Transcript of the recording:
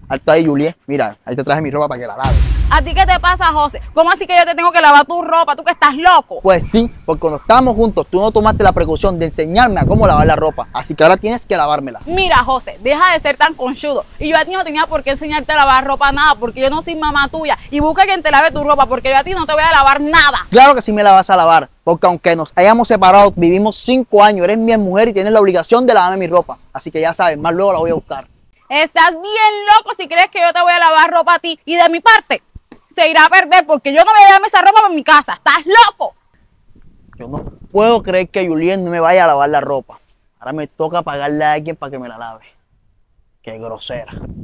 Alto ahí, Juliet. Mira, ahí te traje mi ropa para que la laves. ¿A ti qué te pasa, José? ¿Cómo así que yo te tengo que lavar tu ropa? ¿Tú que estás loco? Pues sí, porque cuando estábamos juntos tú no tomaste la precaución de enseñarme a cómo lavar la ropa. Así que ahora tienes que lavármela. Mira, José, deja de ser tan conchudo. Y yo a ti no tenía por qué enseñarte a lavar ropa nada, porque yo no soy mamá tuya. Y busca quien te lave tu ropa, porque yo a ti no te voy a lavar nada. Claro que sí me la vas a lavar, porque aunque nos hayamos separado, vivimos 5 años, eres mi mujer y tienes la obligación de lavarme mi ropa. Así que ya sabes, más luego la voy a buscar. Estás bien loco si crees que yo te voy a lavar ropa a ti. Y de mi parte, se irá a perder porque yo no voy a llevarme esa ropa para mi casa. ¿Estás loco? Yo no puedo creer que Juliet no me vaya a lavar la ropa. Ahora me toca pagarle a alguien para que me la lave. Qué grosera.